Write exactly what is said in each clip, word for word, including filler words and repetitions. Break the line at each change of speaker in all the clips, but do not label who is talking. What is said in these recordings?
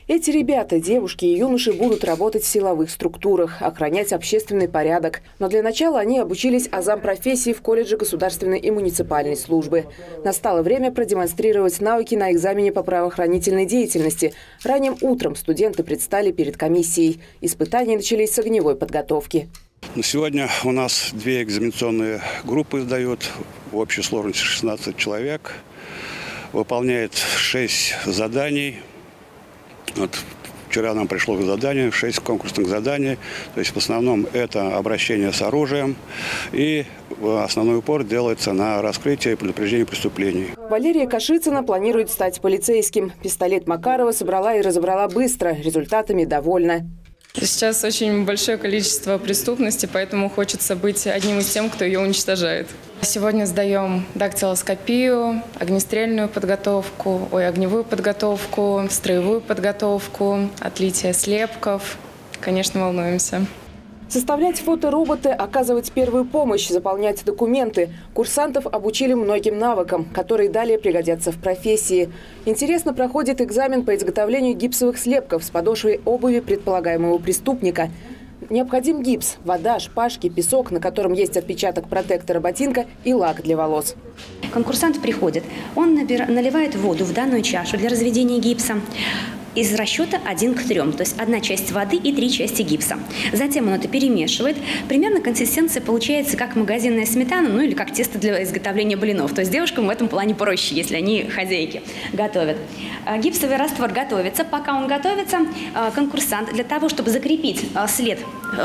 Эти ребята, девушки и юноши будут работать в силовых структурах, охранять общественный порядок. Но для начала они обучились азам профессии в колледже государственной и муниципальной службы. Настало время продемонстрировать навыки на экзамене по правоохранительной деятельности. Ранним утром студенты предстали перед комиссией. Испытания начались с огневой подготовки.
На сегодня у нас две экзаменационные группы сдают, в общей сложности шестнадцать человек. Выполняет шесть заданий. Вот вчера нам пришло задание, шесть конкурсных заданий. То есть в основном это обращение с оружием. И основной упор делается на раскрытие и предупреждение преступлений.
Валерия Кашицына планирует стать полицейским. Пистолет Макарова собрала и разобрала быстро. Результатами довольна.
Сейчас очень большое количество преступности, поэтому хочется быть одним из тех, кто ее уничтожает. Сегодня сдаем дактилоскопию, огнестрельную подготовку, ой, огневую подготовку, строевую подготовку, отлитие слепков. Конечно, волнуемся.
Составлять фотороботы, оказывать первую помощь, заполнять документы. Курсантов обучили многим навыкам, которые далее пригодятся в профессии. Интересно проходит экзамен по изготовлению гипсовых слепков с подошвой обуви предполагаемого преступника. Необходим гипс, вода, шпажки, песок, на котором есть отпечаток протектора ботинка, и лак для волос.
Конкурсант приходит, он наливает воду в данную чашу для разведения гипса из расчета один к трем, то есть одна часть воды и три части гипса. Затем он это перемешивает. Примерно консистенция получается как магазинная сметана, ну или как тесто для изготовления блинов. То есть девушкам в этом плане проще, если они хозяйки готовят. Гипсовый раствор готовится. Пока он готовится, конкурсант для того, чтобы закрепить след,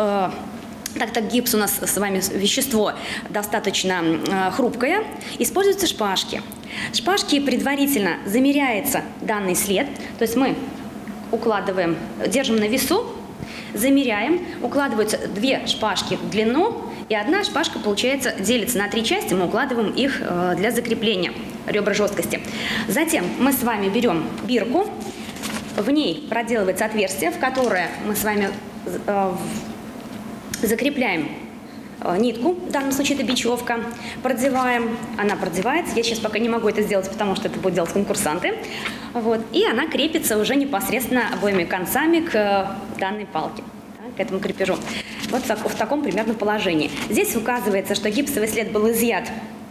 так как гипс у нас с вами вещество достаточно э, хрупкое, используются шпажки. Шпажки предварительно замеряется данный след, то есть мы укладываем, держим на весу, замеряем, укладываются две шпажки в длину, и одна шпажка, получается, делится на три части, мы укладываем их э, для закрепления ребра жесткости. Затем мы с вами берем бирку, в ней проделывается отверстие, в которое мы с вами э, закрепляем нитку, в данном случае это бечевка, продеваем, она продевается, я сейчас пока не могу это сделать, потому что это будут делать конкурсанты, вот, и она крепится уже непосредственно обоими концами к данной палке, да, к этому крепежу. Вот в, в таком примерно положении. Здесь указывается, что гипсовый след был изъят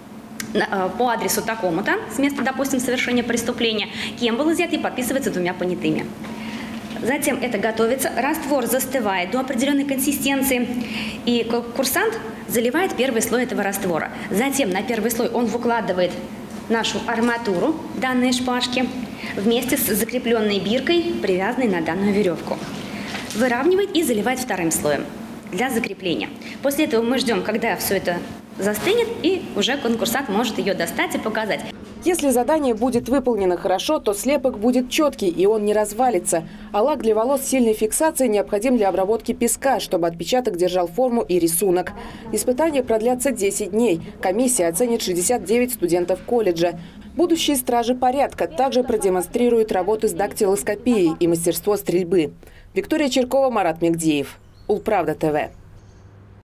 по адресу такому-то, с места, допустим, совершения преступления, кем был изъят, и подписывается двумя понятыми. Затем это готовится, раствор застывает до определенной консистенции, и курсант заливает первый слой этого раствора. Затем на первый слой он выкладывает нашу арматуру, данные шпажки, вместе с закрепленной биркой, привязанной на данную веревку. Выравнивает и заливает вторым слоем для закрепления. После этого мы ждем, когда все это застынет, и уже конкурсант может ее достать и показать.
Если задание будет выполнено хорошо, то слепок будет четкий и он не развалится. А лак для волос с сильной фиксацией необходим для обработки песка, чтобы отпечаток держал форму и рисунок. Испытания продлятся десять дней. Комиссия оценит шестьдесят девять студентов колледжа. Будущие стражи порядка также продемонстрируют работу с дактилоскопией и мастерство стрельбы. Виктория Черкова, Марат Мегдиев. Улправда ТВ.